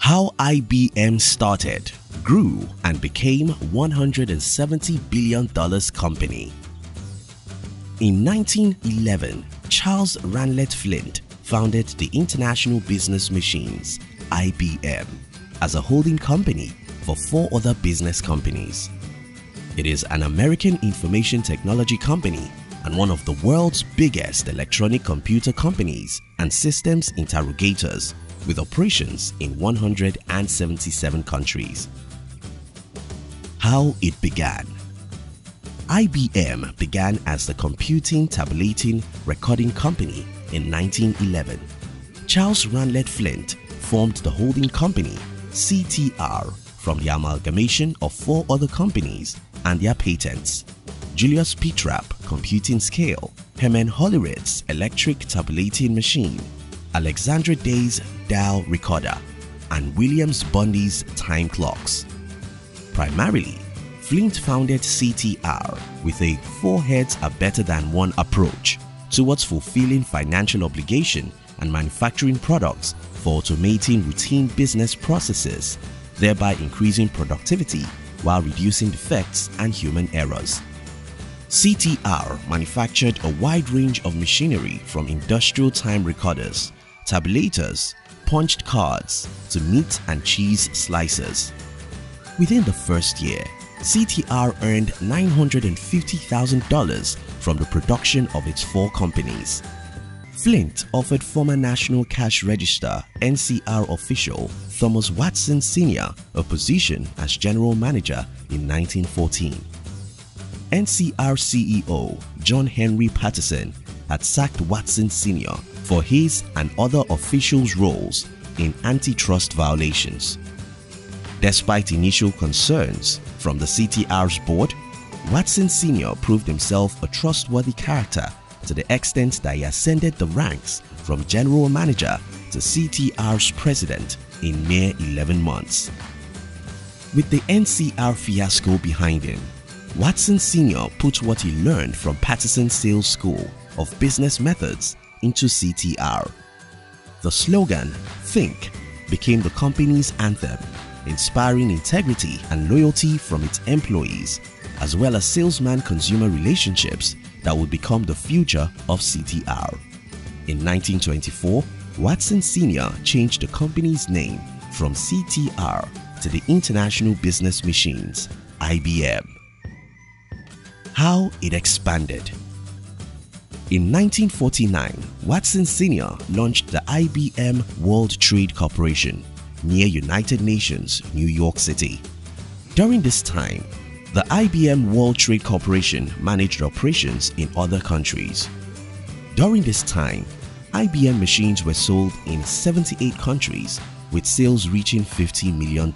How IBM started, grew, and became $170 billion company. In 1911, Charles Ranlett Flint founded the International Business Machines (IBM) as a holding company for 4 other business companies. It is an American information technology company and one of the world's biggest electronic computer companies and systems integrators, with operations in 177 countries. How it began. IBM began as the Computing, Tabulating, Recording Company in 1911. Charles Ranlett Flint formed the holding company CTR from the amalgamation of 4 other companies and their patents: Julius P. Trapp Computing Scale, Herman Hollerith's Electric Tabulating Machine, Alexandra Day's Dial Recorder, and Williams Bundy's Time Clocks. Primarily, Flint founded CTR with a 4 heads are better than one approach towards fulfilling financial obligation and manufacturing products for automating routine business processes, thereby increasing productivity while reducing defects and human errors. CTR manufactured a wide range of machinery from industrial time recorders, tabulators, punched cards, to meat and cheese slicers. Within the first year, CTR earned $950,000 from the production of its 4 companies. Flint offered former National Cash Register (NCR) official Thomas Watson Sr. a position as general manager in 1914. NCR CEO John Henry Patterson had sacked Watson Sr. for his and other officials' roles in antitrust violations. Despite initial concerns from the CTR's board, Watson Sr. proved himself a trustworthy character to the extent that he ascended the ranks from general manager to CTR's president in mere 11 months. With the NCR fiasco behind him, Watson Sr. put what he learned from Patterson's sales school of business methods into CTR. The slogan, "Think," became the company's anthem, inspiring integrity and loyalty from its employees, as well as salesman-consumer relationships that would become the future of CTR. In 1924, Watson Sr. changed the company's name from CTR to the International Business Machines (IBM). How it expanded. In 1949, Watson Sr. launched the IBM World Trade Corporation near United Nations, New York City. During this time, the IBM World Trade Corporation managed operations in other countries. During this time, IBM machines were sold in 78 countries with sales reaching $50 million.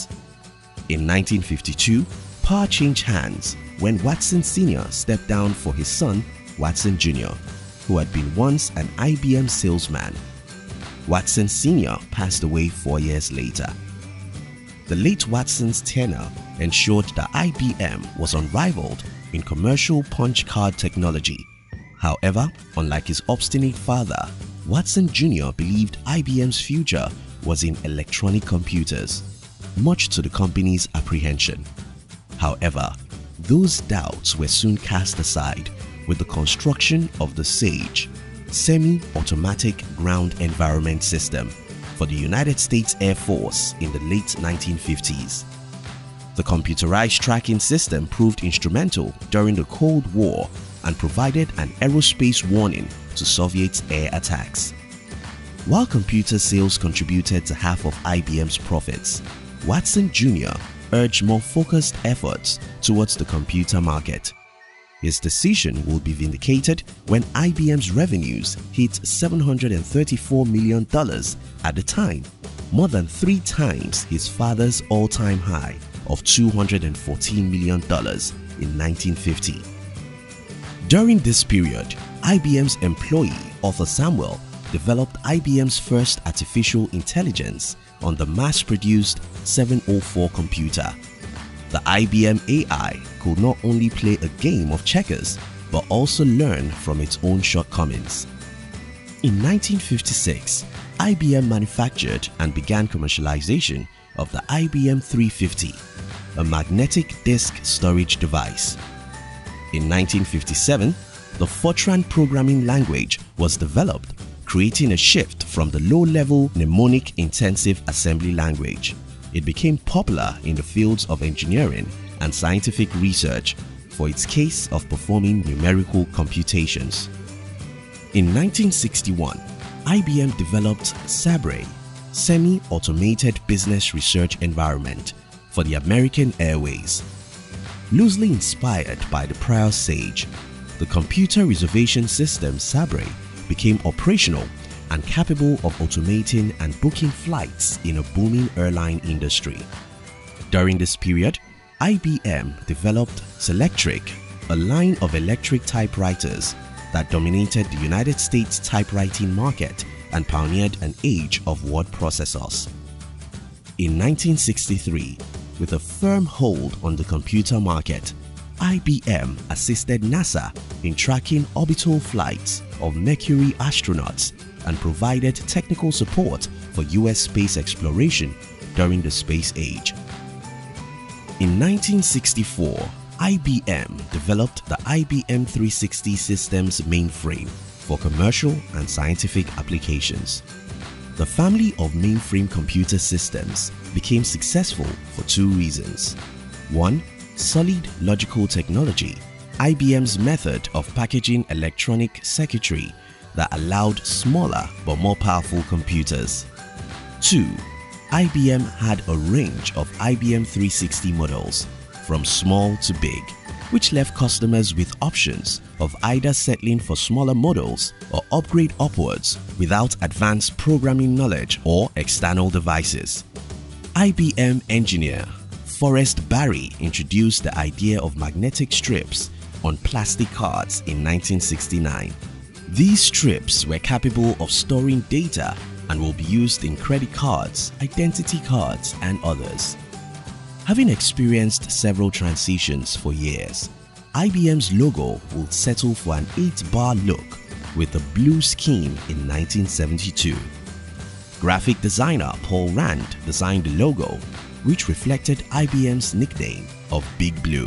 In 1952, power changed hands when Watson Sr. stepped down for his son, Watson Jr., who had been once an IBM salesman. Watson Sr. passed away 4 years later. The late Watson's tenure ensured that IBM was unrivaled in commercial punch card technology. However, unlike his obstinate father, Watson Jr. believed IBM's future was in electronic computers, much to the company's apprehension. However, those doubts were soon cast aside with the construction of the SAGE, Semi-Automatic Ground Environment System, for the United States Air Force in the late 1950s. The computerized tracking system proved instrumental during the Cold War and provided an aerospace warning to Soviet air attacks. While computer sales contributed to half of IBM's profits, Watson Jr. urged more focused efforts towards the computer market. His decision will be vindicated when IBM's revenues hit $734 million at the time, more than 3 times his father's all-time high of $214 million in 1950. During this period, IBM's employee Arthur Samuel developed IBM's first artificial intelligence on the mass-produced 704 computer. The IBM AI could not only play a game of checkers but also learn from its own shortcomings. In 1956, IBM manufactured and began commercialization of the IBM 350, a magnetic disk storage device. In 1957, the Fortran programming language was developed, creating a shift from the low-level mnemonic-intensive assembly language. It became popular in the fields of engineering and scientific research for its case of performing numerical computations. In 1961, IBM developed Sabre, Semi-Automated Business Research Environment, for the American Airways. Loosely inspired by the prior Sage, the computer reservation system Sabre became operational and capable of automating and booking flights in a booming airline industry. During this period, IBM developed Selectric, a line of electric typewriters that dominated the United States typewriting market and pioneered an age of word processors. In 1963, with a firm hold on the computer market, IBM assisted NASA in tracking orbital flights of Mercury astronauts and provided technical support for US space exploration during the space age. In 1964, IBM developed the IBM 360 systems mainframe for commercial and scientific applications. The family of mainframe computer systems became successful for two reasons. One, solid logical technology, IBM's method of packaging electronic circuitry that allowed smaller but more powerful computers. Two, IBM had a range of IBM 360 models, from small to big, which left customers with options of either settling for smaller models or upgrade upwards without advanced programming knowledge or external devices. IBM engineer Forrest Barry introduced the idea of magnetic strips on plastic cards in 1969. These strips were capable of storing data and will be used in credit cards, identity cards, and others. Having experienced several transitions for years, IBM's logo will settle for an 8-bar look with a blue scheme in 1972. Graphic designer Paul Rand designed the logo, which reflected IBM's nickname of Big Blue.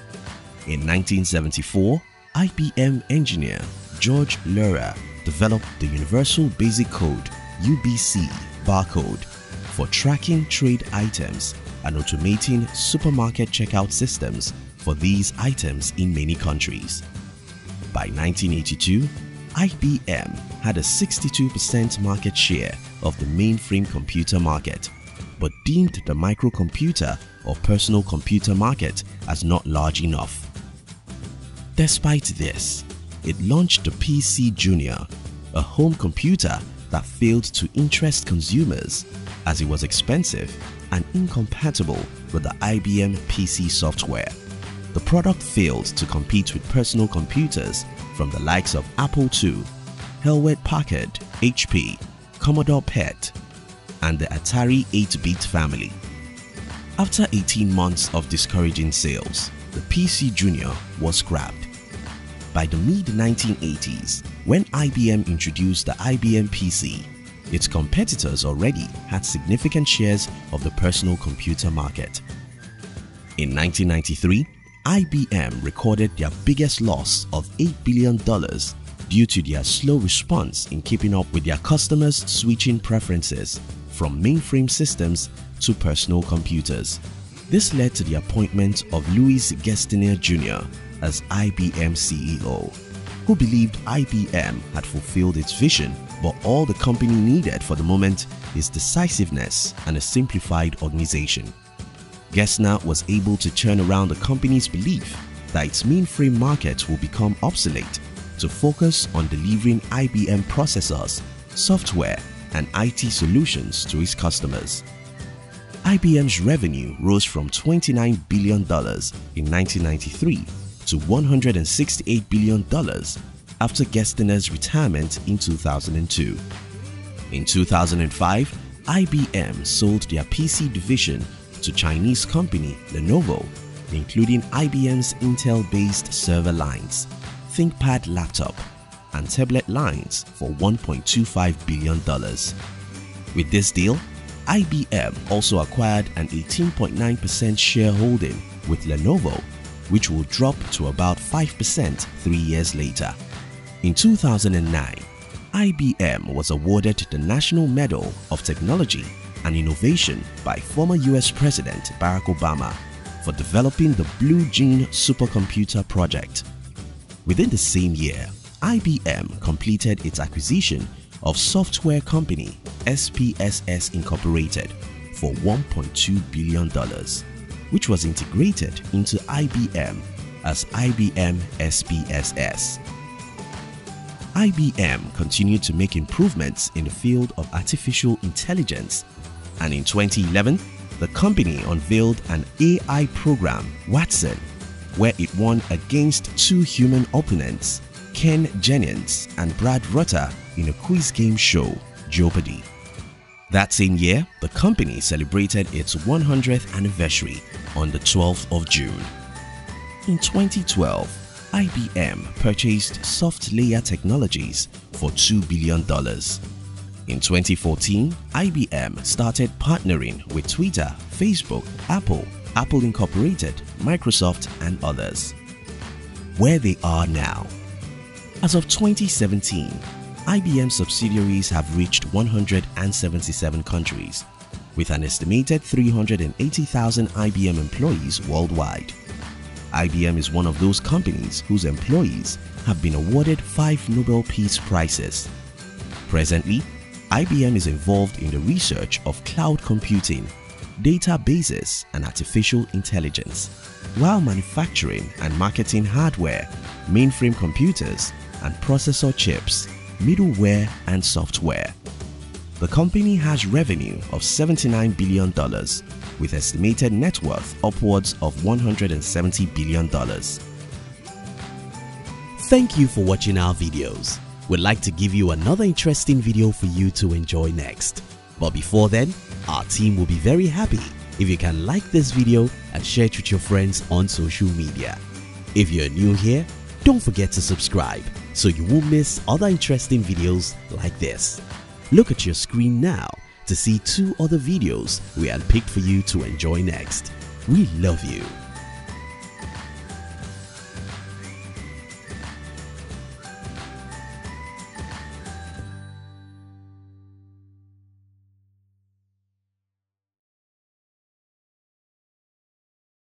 In 1974, IBM engineer George Laurer developed the Universal Basic Code (UBC) barcode for tracking trade items and automating supermarket checkout systems for these items in many countries. By 1982, IBM had a 62% market share of the mainframe computer market, but deemed the microcomputer or personal computer market as not large enough. Despite this, it launched the PC Junior, a home computer that failed to interest consumers as it was expensive and incompatible with the IBM PC software. The product failed to compete with personal computers from the likes of Apple II, Hewlett-Packard, HP, Commodore PET, and the Atari 8-bit family. After 18 months of discouraging sales, the PC Junior was scrapped. By the mid-1980s, when IBM introduced the IBM PC, its competitors already had significant shares of the personal computer market. In 1993, IBM recorded their biggest loss of $8 billion due to their slow response in keeping up with their customers' switching preferences from mainframe systems to personal computers. This led to the appointment of Louis Gerstner Jr. as IBM CEO, who believed IBM had fulfilled its vision, but all the company needed for the moment is decisiveness and a simplified organization. Gerstner was able to turn around the company's belief that its mainframe market will become obsolete to focus on delivering IBM processors, software, and IT solutions to its customers. IBM's revenue rose from $29 billion in 1993 to $168 billion after Gerstner's retirement in 2002. In 2005, IBM sold their PC division to Chinese company Lenovo, including IBM's Intel-based server lines, ThinkPad laptop, and tablet lines for $1.25 billion. With this deal, IBM also acquired an 18.9% shareholding with Lenovo, which will drop to about 5% 3 years later. In 2009, IBM was awarded the National Medal of Technology and Innovation by former US President Barack Obama for developing the Blue Gene supercomputer project. Within the same year, IBM completed its acquisition of software company SPSS Incorporated for $1.2 billion, which was integrated into IBM as IBM SPSS. IBM continued to make improvements in the field of artificial intelligence, and in 2011, the company unveiled an AI program, Watson, where it won against two human opponents, Ken Jennings and Brad Rutter, in a quiz game show, Jeopardy! That same year, the company celebrated its 100th anniversary on the 12th of June. In 2012, IBM purchased Softlayer Technologies for $2 billion. In 2014, IBM started partnering with Twitter, Facebook, Apple, Apple Incorporated, Microsoft, and others. Where they are now. As of 2017, IBM subsidiaries have reached 177 countries, with an estimated 380,000 IBM employees worldwide. IBM is one of those companies whose employees have been awarded 5 Nobel Peace Prizes. Presently, IBM is involved in the research of cloud computing, databases, and artificial intelligence, while manufacturing and marketing hardware, mainframe computers, and processor chips, middleware, and software. The company has revenue of $79 billion, with estimated net worth upwards of $170 billion. Thank you for watching our videos. We'd like to give you another interesting video for you to enjoy next. But before then, our team will be very happy if you can like this video and share it with your friends on social media. If you're new here, don't forget to subscribe so you won't miss other interesting videos like this. Look at your screen now to see 2 other videos we handpicked for you to enjoy next. We love you.